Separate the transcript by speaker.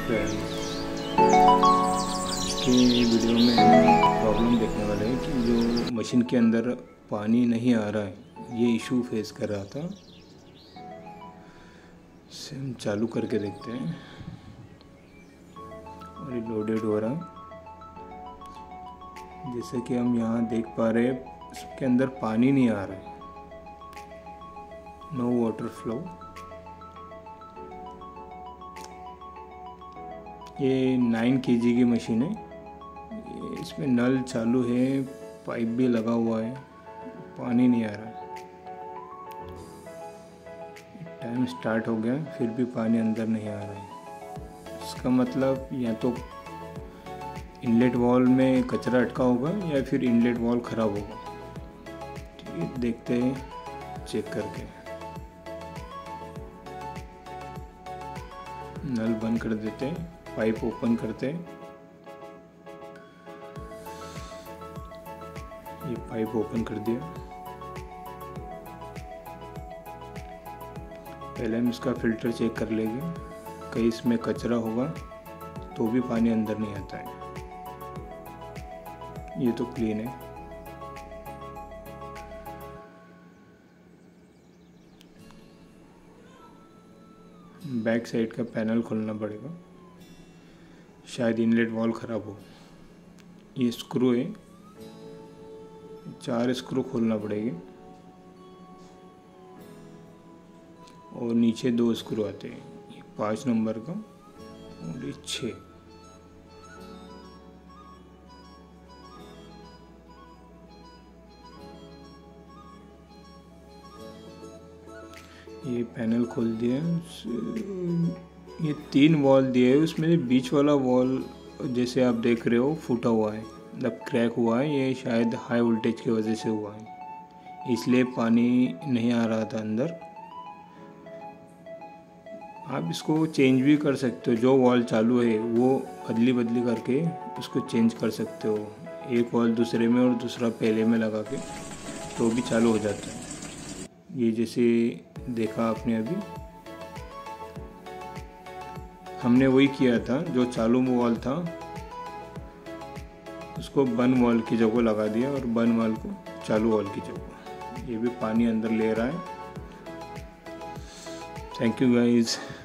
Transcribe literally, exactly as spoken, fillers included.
Speaker 1: Friends, आज के video में हम प्रॉब्लम देखने वाले हैं कि जो मशीन के अंदर पानी नहीं आ रहा है, ये इशू फेस कर रहा था। इसे हम चालू करके देखते हैं और ये लोडेड हो रहा है। जैसे कि हम यहाँ देख पा रहे हैं, इसके अंदर पानी नहीं आ रहा है, नो वाटर फ्लो। ये नाइन केजी की मशीन है। इसमें नल चालू है, पाइप भी लगा हुआ है, पानी नहीं आ रहा है। टाइम स्टार्ट हो गया, फिर भी पानी अंदर नहीं आ रहा है। इसका मतलब या तो इनलेट वॉल में कचरा अटका होगा या फिर इनलेट वॉल ख़राब होगा। ठीक है, देखते हैं चेक करके। नल बंद कर देते हैं, पाइप ओपन करते हैं। ये पाइप ओपन कर दिया। पहले हम इसका फ़िल्टर चेक कर लेंगे, कहीं इसमें कचरा होगा तो भी पानी अंदर नहीं आता है। ये तो क्लीन है। बैक साइड का पैनल खोलना पड़ेगा, शायद इनलेट वॉल ख़राब हो। ये स्क्रू है, चार स्क्रू खोलना पड़ेगी और नीचे दो स्क्रू आते हैं, ये पाँच नंबर का और ये छः। ये पैनल खोल दिया। ये तीन वॉल दिए है, उसमें बीच वाला वॉल जैसे आप देख रहे हो फूटा हुआ है, मतलब क्रैक हुआ है। ये शायद हाई वोल्टेज की वजह से हुआ है, इसलिए पानी नहीं आ रहा था अंदर। आप इसको चेंज भी कर सकते हो, जो वॉल चालू है वो अदली बदली करके उसको चेंज कर सकते हो। एक वॉल दूसरे में और दूसरा पहले में लगा के तो भी चालू हो जाता है। ये जैसे देखा आपने अभी, हमने वही किया था। जो चालू वॉल था उसको बंद वॉल की जगह लगा दिया और बंद वॉल को चालू वॉल की जगह। ये भी पानी अंदर ले रहा है। Thank you guys.